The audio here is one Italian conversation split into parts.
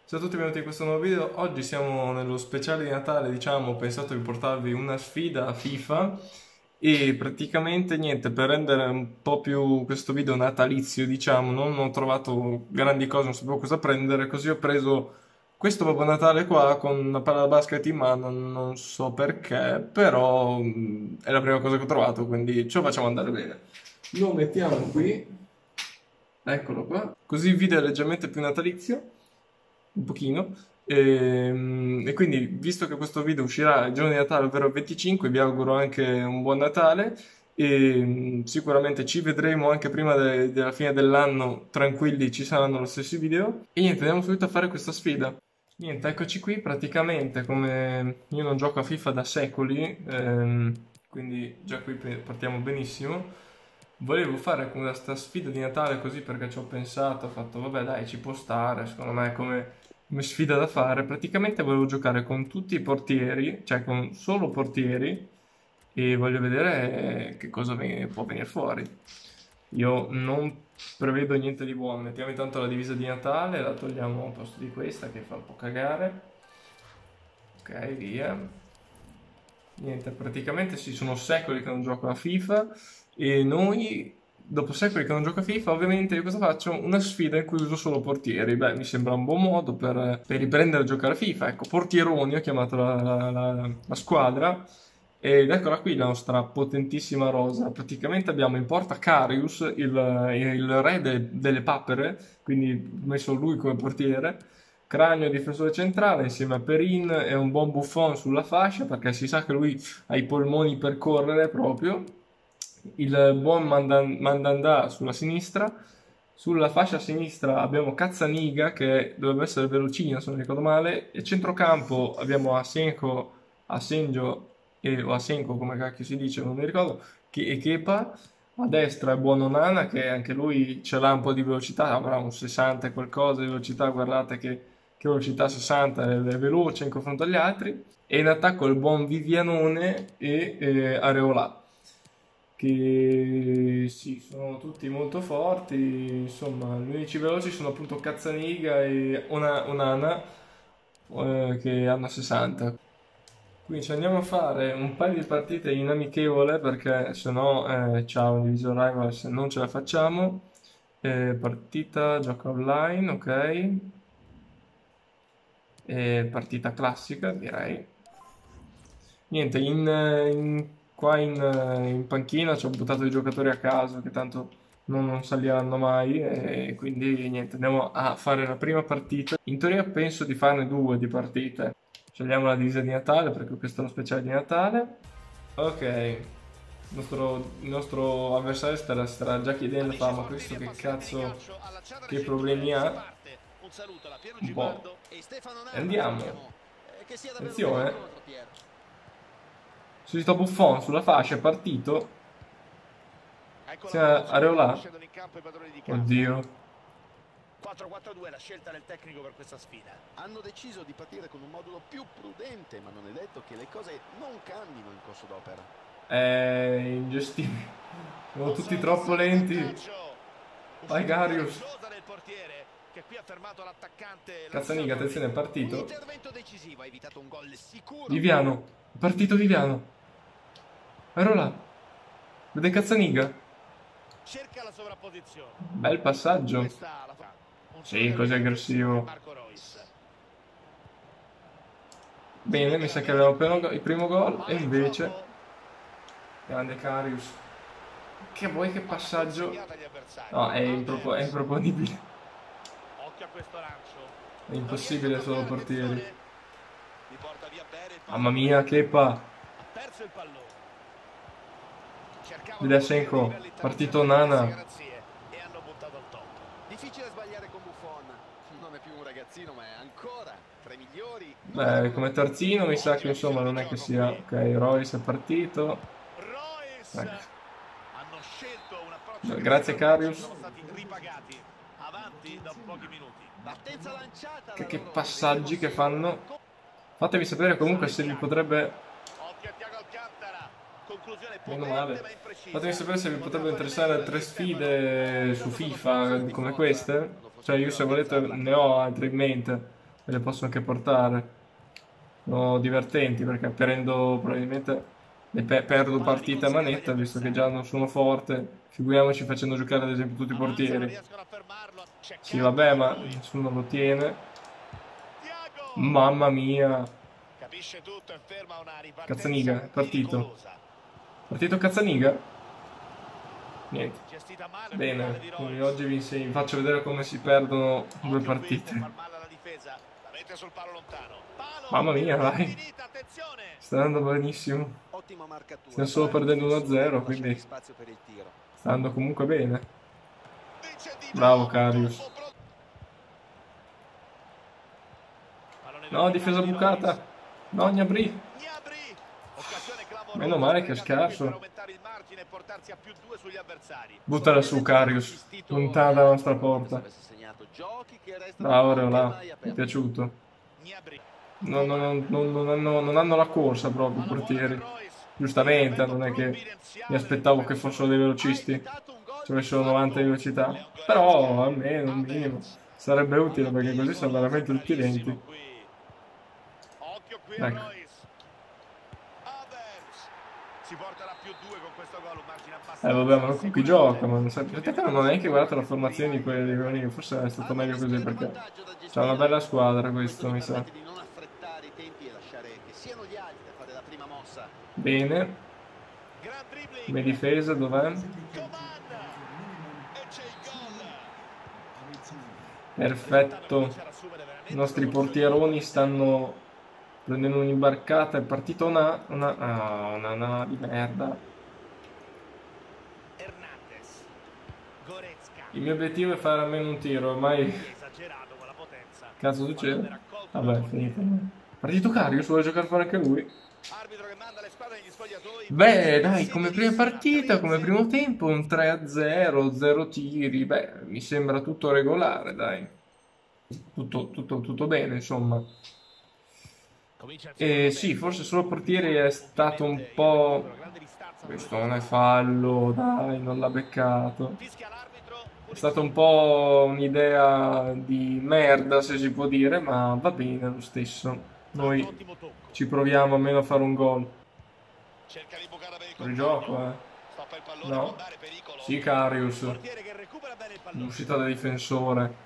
Ciao a tutti, benvenuti in questo nuovo video. Oggi siamo nello speciale di Natale, diciamo, ho pensato di portarvi una sfida a FIFA e praticamente niente, per rendere un po' più questo video natalizio, diciamo, non ho trovato grandi cose, non sapevo cosa prendere, così ho preso questo Babbo Natale qua con una palla da basket in mano, non so perché, però è la prima cosa che ho trovato, quindi ce lo facciamo andare bene. Lo mettiamo qui, eccolo qua, così il video è leggermente più natalizio un pochino. E quindi, visto che questo video uscirà il giorno di Natale, ovvero il 25, vi auguro anche un buon Natale e sicuramente ci vedremo anche prima della fine dell'anno, tranquilli, ci saranno lo stesso video. E niente, andiamo subito a fare questa sfida. Niente, eccoci qui, praticamente come io non gioco a FIFA da secoli, quindi già qui partiamo benissimo. Volevo fare questa sfida di Natale così perché ci ho pensato, ho fatto vabbè dai ci può stare, secondo me come sfida da fare. Praticamente volevo giocare con tutti i portieri, cioè con solo portieri e voglio vedere che cosa può venire fuori. Io non prevedo niente di buono, mettiamo intanto la divisa di Natale, la togliamo al posto di questa che fa un po' cagare. Ok, via. Niente, praticamente sì, sono secoli che non gioco a FIFA e noi, dopo secoli che non gioco a FIFA, ovviamente io cosa faccio? Una sfida in cui uso solo portieri. Beh, mi sembra un buon modo per riprendere a giocare a FIFA. Ecco, portieroni ho chiamato la squadra ed eccola qui la nostra potentissima rosa. Praticamente abbiamo in porta Karius, il re delle papere, quindi ho messo lui come portiere. Cranio difensore centrale insieme a Perin e un buon Buffon sulla fascia perché si sa che lui ha i polmoni per correre proprio. Il buon Mandanda sulla sinistra. Sulla fascia sinistra abbiamo Cazzaniga che dovrebbe essere velocino se non ricordo male. E centrocampo abbiamo Asenjo, Asenjo o Asenko come cacchio si dice, non mi ricordo, e Kepa. A destra è buono Nana che anche lui ce l'ha un po' di velocità, avrà un 60 e qualcosa di velocità, guardate che velocità 60, è veloce in confronto agli altri. E in attacco il buon Vivianone e Areola, che sì, sono tutti molto forti, insomma, gli unici veloci sono appunto Cazzaniga e Onana, che hanno 60. Quindi ci andiamo a fare un paio di partite in amichevole perché se no, ciao, Division Rivals, non ce la facciamo. Partita, gioco online, ok. Partita classica, direi. Niente, qua in panchina ci ho buttato i giocatori a caso che tanto non saliranno mai e quindi niente, andiamo a fare la prima partita. In teoria penso di farne due di partite. Scegliamo la divisa di Natale perché questo è lo speciale di Natale. Ok, il nostro avversario starà già chiedendo, ma questo che cazzo, che problemi ha? Un po'. Andiamo. Attenzione. Suscita Buffon sulla fascia, è partito. Areola. Oddio. 4-4-2 la scelta del tecnico per questa sfida. Hanno deciso di partire con un modulo più prudente, ma non è detto che le cose non cambino in corso d'opera. È ingestibile. Sono tutti troppo lenti. Vai Garius. Cazzaniga, attenzione, è partito. Intervento decisivo, ha evitato un gol sicuro. Viviano. È partito Viviano. Areola. Vede Cazzaniga. Cerca la sovrapposizione. Bel passaggio. Sì, così aggressivo. Bene, mi sa che avevamo appena il primo gol e invece grande Karius. Che vuoi che passaggio? No, è improponibile. Occhio a questo lancio. È impossibile solo portieri. Mamma mia, Kepa. Ha perso il pallone. Vede Asenko, partito Nana. E hanno buttato al top. Difficile sbagliare con Buffon. Non è più un ragazzino, ma è ancora tra i migliori. Beh, come terzino mi sa che insomma non è che sia. Ok, Royce è partito. Royce hanno scelto un approccio. Grazie Karius. Sono stati ripagati avanti da pochi minuti. Partenza lanciata. Che passaggi che fanno. Fatemi sapere comunque se vi potrebbe. Occhio a Thiago Alcantara. Conclusione Meno potente male. ma imprecisa. Fatemi sapere se vi potrebbe interessare 3 sfide su FIFA come queste. Cioè io se volete ne ho altre in mente. e le posso anche portare. Sono divertenti perché prendo probabilmente perdo partite a manetta visto che già non sono forte. Figuriamoci facendo giocare ad esempio tutti i Avanzano, portieri. riescono a fermarlo. Sì, Cercando vabbè, ma lui. nessuno lo tiene. Thiago. Mamma mia. Capisce tutto e ferma una Cazzaniga, ripartenza è partito. pericolosa. Partito Cazzaniga? Niente. Gestita male il Bene, pallone di quindi Royce. oggi vi faccio vedere come si perdono due Occhio qui, può partite. far male alla difesa. La mette sul palo lontano. Palo, Mamma mia, non è dai. finita, attenzione. Sta andando benissimo. Ottima marcatura. Stiamo solo Bravi perdendo difensori a 1-0, non lasciare quindi spazio per il tiro. sta andando comunque bene. Vince di Bravo nuovo, Karius. colpo pronto. Pallone No, verticale difesa di bucata. Royce. No, Gnabry. Gnabry. Occasione clamorosa. Meno male che è sprecata qui scarso. per aumentare il margine e portarsi a +2 sugli avversari. Buttala su Karius. Lontana dalla nostra porta. Bravo Reolà. Mi è piaciuto. Gnabry. Non hanno la corsa proprio i portieri. Giustamente, non è che mi aspettavo che fossero dei velocisti. Ci avessero 90 di velocità. Però almeno un minimo. Sarebbe utile perché così sono veramente tutti lenti. Occhio qui a Ecco. Royce. Havertz. Si porterà +2 con questo gol, un margine abbastanza Vabbè, ma non con chi sicuro. gioca, ma non so. Aspetta che non ho neanche guardato la formazione di quelli di quelli, forse è stato meglio così perché c'è una bella squadra questo, mi sa. Di non affrettare i tempi e lasciare che siano gli altri a fare la prima mossa. Bene, Gran dribbling. come difesa dov'è? Coman. E c'è il gol. Perfetto. I nostri portieroni stanno prendendo un'imbarcata, è partita una di merda. Hernandez. Goretzka. Il mio obiettivo è fare almeno un tiro, ormai Esagerato con la potenza. cazzo succede? Vabbè, è finita. Partito Karius, vuole giocare fuori anche lui? Arbitro che manda le squadre negli spogliatoi. Beh, dai, come prima partita, come primo tempo, un 3-0, 0 tiri, beh, mi sembra tutto regolare, dai. Tutto bene, insomma. Comincia il E secondo sì, tempo. forse solo portieri è stato un po'... Grande distanza. Questo non è fallo, dai, non l'ha beccato. Fischia l'arbitro. È stata un po' un'idea di merda, se si può dire, ma va bene lo stesso. Noi Ottimo tocco. ci proviamo almeno a fare un gol. Cerca di bucare per il Fuori controllo. gioco, Stoppa il pallone, No. può dare pericolo. Sì, Karius. Portiere che recupera bene il pallone. L'uscita da difensore.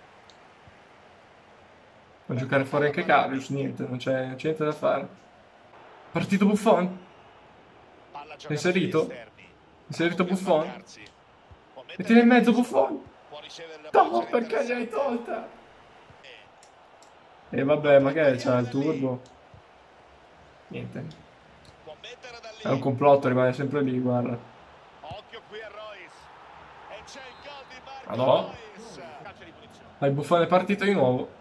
Può giocare fuori anche Karius, niente, non c'è niente da fare. Partito Buffon? Palla giocata Inserito? sugli esterni. Inserito Può Buffon? smarcarsi. Può mettere Mettila in mezzo Buffon? Può ricevere la No, punizione perché gli hai interessante. tolta? E vabbè, magari c'ha il turbo. Niente. Può mettere da È un lì. complotto, rimane sempre lì, guarda. Occhio qui a Royce. E c'è il gol di Marco Ah, no? Royce. Calcio di punizione. Il Buffon è partito di nuovo.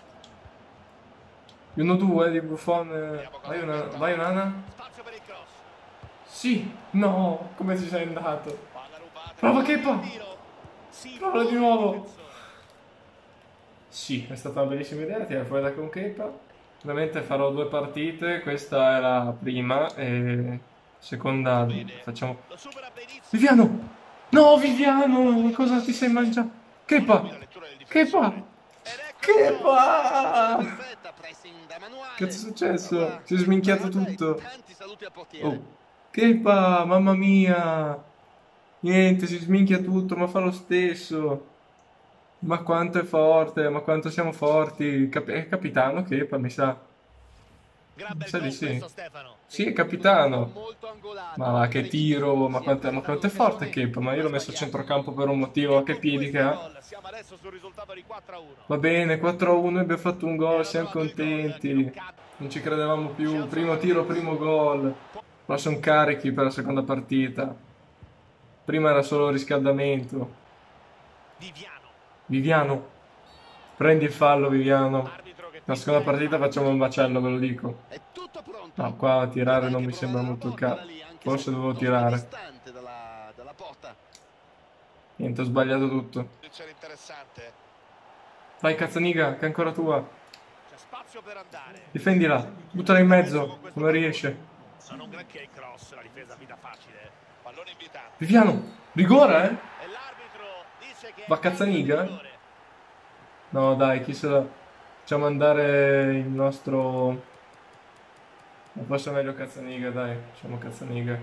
1-2 di Buffon. Vai Unana. Spazio per il cross. Sì, no, come ci sei andato? Palla rubata. Prova Kepa. Tiro. Sì, Prova di nuovo. difensore. Sì, è stata una bellissima idea, tirare fuori da Conchepa. Ovviamente farò 2 partite, questa è la prima e seconda facciamo... Lo supera benissimo. Viviano! No, Viviano! Cosa ti sei mangiato? Kepa! La lettura del Kepa! difensore. Ed ecco il gol. Kepa! Perfetta, pressing da manuale. Che è successo? Guarda, Si è sminchiato bravo, dai, tutto. Tanti saluti al portiere. Oh, Kepa, mamma mia! Niente, si sminchia tutto, ma fa lo stesso. Ma quanto è forte, ma quanto siamo forti. È capitano Kepa, mi sa. Gran bel Sa di gol sì. questo, Stefano. Sì, è capitano. Molto angolato. Ma va, che tiro, ma quanto è forte Kepa. Ma io l'ho messo a centrocampo per un motivo, che piedi che ha. Siamo adesso sul risultato di 4-1. Va bene, 4-1, abbiamo fatto un gol, siamo contenti. Non ci credevamo più. Primo tiro, primo gol. Ora sono carichi per la seconda partita. Prima era solo riscaldamento. Viviano. Viviano, prendi il fallo, Viviano. Arbitro che La seconda partita facciamo un macello, ve lo dico. È tutto pronto. No, qua a tirare non mi Anche sembra provare molto il la porta caso. da lì, anche Forse se dovevo non tirare. distante dalla porta. Niente, ho sbagliato tutto. posizione interessante. Vai, Cazzaniga, che è ancora tua. C'è spazio per andare. Difendila, buttala in mezzo, come riesce. Non un granché il cross, la difesa vita facile. Pallone invitante. Viviano, rigore, E l'arbitro dice che Va Cazzaniga? rigore. No, dai, chi se la... Facciamo andare il nostro... Ma forse è meglio Cazzaniga, dai. Facciamo Cazzaniga.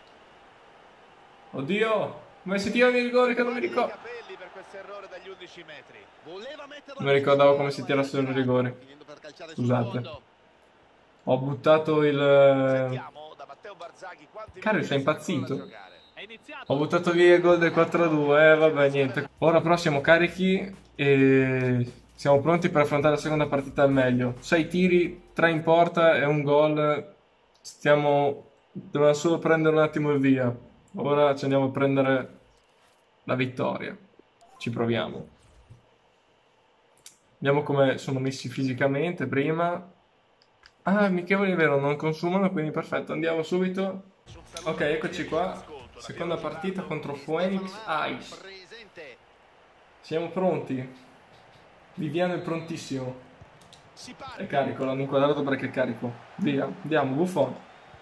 Oddio! Come si tirano i rigori che non mi ricordo? capelli per questo errore dagli 11 metri. Voleva metterla Non mi ricordavo come si vicino, tirassero i rigori. finendo per calciare sul Scusate. fondo. Ho buttato il... Sentiamo da Matteo Barzaghi quanti Caro, sei minuti resta ancora da impazzito? giocare. È iniziato. Ho buttato via il gol del 4-2, vabbè niente. Ora però siamo carichi e siamo pronti per affrontare la seconda partita al meglio. 6 tiri, 3 in porta e un gol. Dobbiamo solo prendere un attimo il via. Ora ci andiamo a prendere la vittoria. Ci proviamo. Vediamo come sono messi fisicamente prima. Ah, amichevoli è vero, non consumano, quindi perfetto. Andiamo subito. Ok, eccoci qua. Seconda partita contro Phoenix Ice. Presente. Siamo pronti. Viviano è prontissimo. Si È parte. carico, l'hanno inquadrato perché è carico. Via, andiamo, Buffon.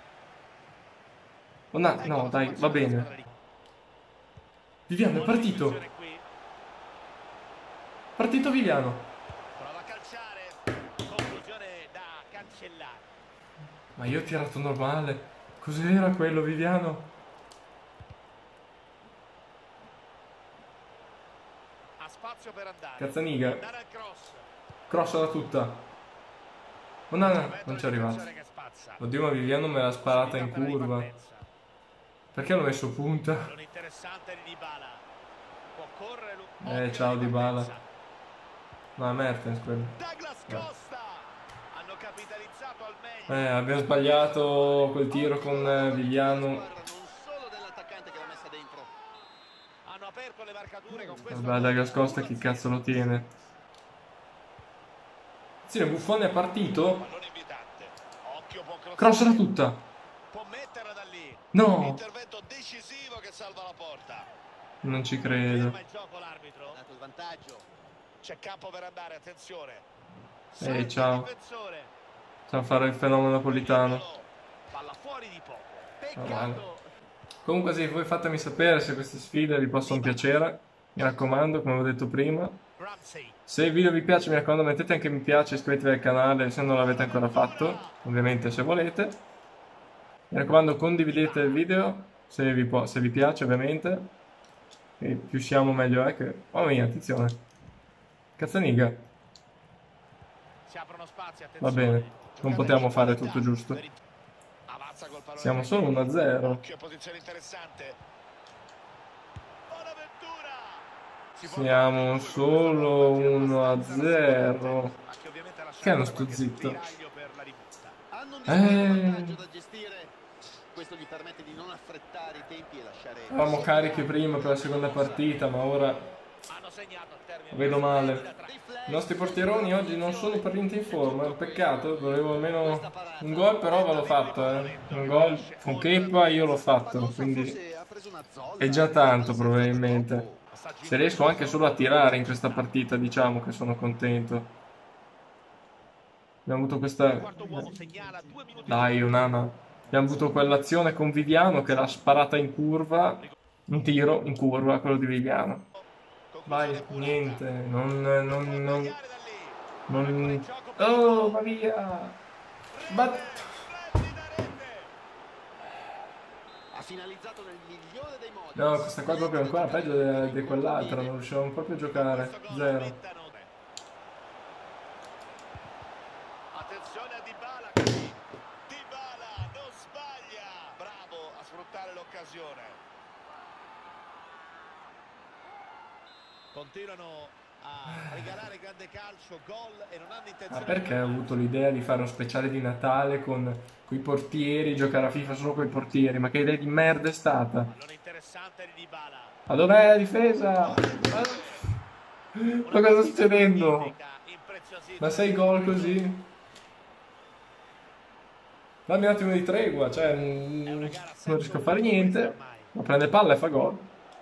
Oh, no, no, dai, va bene. Viviano è partito. Partito Viviano. Prova a calciare. Conclusione da cancellare. Ma io ho tirato normale. Cos'era quello, Viviano? Ha spazio per andare. Cazzaniga. Andare al cross. Crossala tutta. Oh, no, non ci è arrivato. Che spazza. Oddio, ma Viviano me l'ha sparata in Per la curva. ripartenza. Perché l'ho messo punta? Non interessante di Dybala. Può correre lui. Ciao Dybala. No, è Mertens quello. Douglas Costa. Hanno capitalizzato al meglio. Abbiamo sbagliato quel tiro con Viviano. Non solo dell'attaccante che l'ha messa dentro. Hanno aperto le marcature con questo. Vabbè, Douglas Costa chi cazzo lo tiene? Sì, Buffon è partito. Pallone invitante. Occhio, può crossare. Crossala tutta. Può metterla da lì. No, Intervento decisivo che salva la porta. non ci credo. Ferma il gioco l'arbitro. Ha dato il vantaggio. C'è campo per andare, attenzione. Ciao. Il difensore. Sa fare il fenomeno napolitano. Palla fuori di poco. Vabbè. Peccato. Comunque sì, voi fatemi sapere se queste sfide vi possono piacere. Mi raccomando, come ho detto prima. Ramsey. Se il video vi piace, mi raccomando, mettete anche mi piace, iscrivetevi al canale se non l'avete ancora fatto, ovviamente se volete. Mi raccomando, condividete il video se vi piace, ovviamente. E più siamo meglio è che... Oh mia, attenzione. Cazzaniga. Si aprono spazi, Va attenzione. bene, non potevamo fare tutto giusto. Avanza col pallone. Siamo solo 1-0. Occhio, posizione interessante. Bonaventura. Si può Siamo solo 1-0. Ma che ovviamente ha lasciato Che non da sto qualche zitto. spiraglio per la rimonta. Hanno un vantaggio da gestire. Questo gli permette di non affrettare i tempi e lasciare. Eravamo carichi prima per la seconda partita, ma ora Hanno segnato al termine. lo vedo male. I nostri portieroni oggi non sono per niente in forma, è un peccato, volevo almeno un gol, però ve l'ho fatto, un gol con Kepa io l'ho fatto, quindi è già tanto probabilmente. Se riesco anche solo a tirare in questa partita, diciamo che sono contento. Abbiamo avuto questa... Quarto uomo segnala 2 minuti. Dai, Onana. Abbiamo avuto quell'azione con Viviano che l'ha sparata in curva, un tiro in curva, quello di Viviano. Vai, niente, non... Oh, va via! Ha finalizzato nel migliore dei modi. No, questa qua è proprio ancora peggio di quell'altra, non riuscivamo proprio a giocare, zero. Attenzione a Dybala qui. Dybala non sbaglia. Bravo a sfruttare l'occasione. Continuano a regalare grande calcio, gol e non hanno intenzione. Ma perché ho avuto l'idea di fare uno speciale di Natale con i portieri, giocare a FIFA solo con i portieri? Ma che idea di merda è stata? Non interessante di Dybala. Ma dov'è la difesa? Ma cosa sta succedendo? Ma 6 gol così? Dammi un attimo di tregua, cioè non riesco a fare niente. Ma prende palla e fa gol.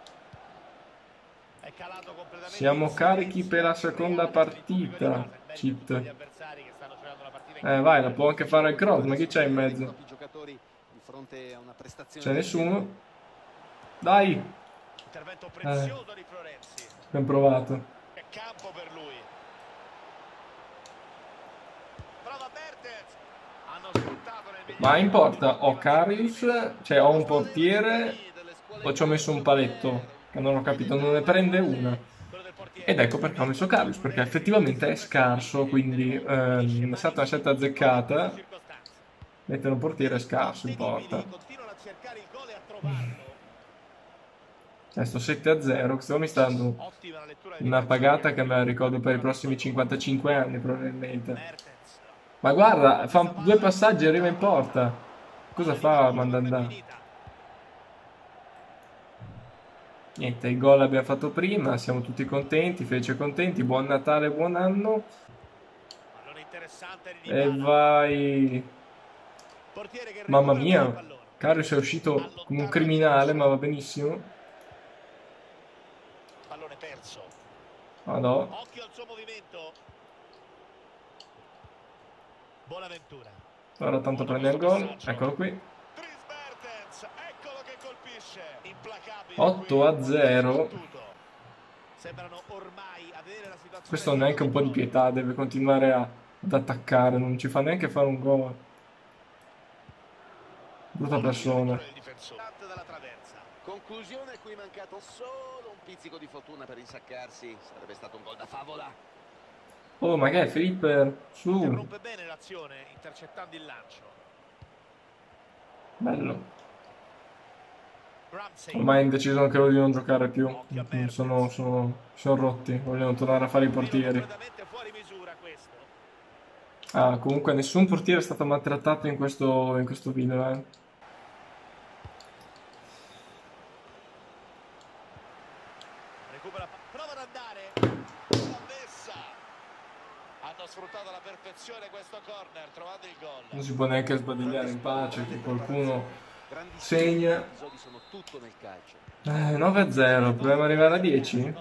Siamo carichi per la seconda partita. Cheat. Vai, la può anche fare il cross, ma chi c'è in mezzo? C'è nessuno. Dai! Intervento prezioso di Florenzi. Abbiamo provato. È campo per lui. Prova Mertens. Hanno sfruttato nel Ma in migliore porta ho Karius, cioè ho un portiere, o ci ho messo un paletto, che non ho capito, non ne prende una. quello del portiere. Ed ecco perché ho messo Karius, perché effettivamente è scarso, quindi è stata una scelta azzeccata. Mettere un portiere scarso in porta. Continuano a cercare il gol e a trovarlo. Sto 7-0, questo mi sta dando Ottima la lettura una pagata che me la ricordo per i prossimi 55 anni probabilmente. Mertens. Ma guarda, fa due passaggi e arriva in porta. Cosa fa Mandanda? Niente, il gol l'abbiamo fatto prima, siamo tutti contenti, felici e contenti. Buon Natale, buon anno. Pallone interessante di E Dybala. vai. Portiere che Mamma recupera il mia, pallone. Karius è uscito come un criminale, ma va benissimo. Pallone perso. Ah no. Occhio al suo movimento. Buonaventura. Ora tanto prende il gol, eccolo qui. Dries Mertens, eccolo che colpisce. Implacabile. 8-0. Sembrano ormai a vedere la situazione. Questo neanche un po' di pietà, deve continuare ad attaccare, non ci fa neanche fare un gol. Brutta persona. Dalla traversa. Conclusione, qui è mancato solo un pizzico di fortuna per insaccarsi. Sarebbe stato un gol da favola. Oh, ma che è Flipper? Su. Interrompe bene l'azione intercettando il lancio. Bello. Ramsey. Ormai hanno deciso anche loro di non giocare più. Sono rotti, vogliono tornare a fare i portieri. Completamente fuori misura questo. Ah, comunque nessun portiere è stato maltrattato in questo video, eh. Recupera, prova ad andare. La messa. Hanno sfruttato alla perfezione questo corner trovando il gol. Non si può neanche sbadigliare in pace che qualcuno Grandissimi segna. episodi sono tutto nel calcio. 9-0, proviamo ad arrivare a 10?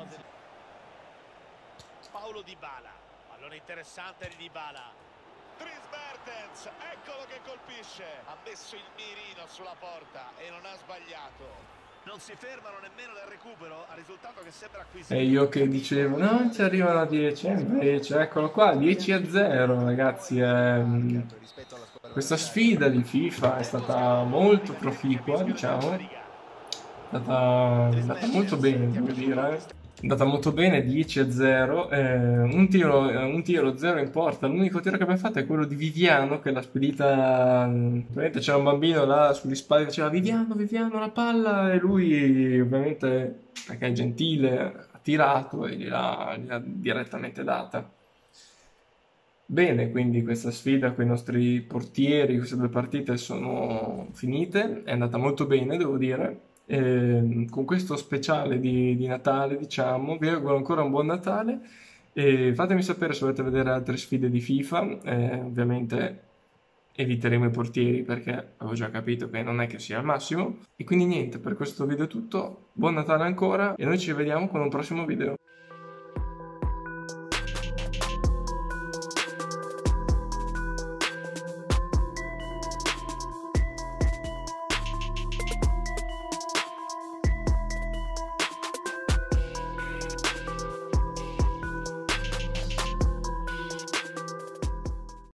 Paulo Dybala. Pallone interessante di Dybala. Dries Mertens, eccolo che colpisce. Ha messo il mirino sulla porta e non ha sbagliato. Non si fermano nemmeno nel recupero, a risultato che sembra acquisito. E io che dicevo, no, ci arrivano a 10, invece, eccolo qua, 10-0, ragazzi. Questa sfida di FIFA è stata molto proficua, diciamo. È andata molto bene, devo dire. È andata molto bene, 10-0. Un tiro, 0 in porta. L'unico tiro che abbiamo fatto è quello di Viviano, che l'ha spedita. Ovviamente c'era un bambino là sugli spalti che diceva Viviano, la palla. E lui, ovviamente, perché è gentile, ha tirato e gliel'ha direttamente data. Bene, quindi questa sfida con i nostri portieri, queste due partite sono finite, è andata molto bene, devo dire. Con questo speciale di Natale, diciamo, vi auguro ancora un buon Natale e fatemi sapere se volete vedere altre sfide di FIFA. Ovviamente eviteremo i portieri perché avevo già capito che non è che sia il massimo. E quindi niente, per questo video è tutto, buon Natale ancora e noi ci vediamo con un prossimo video.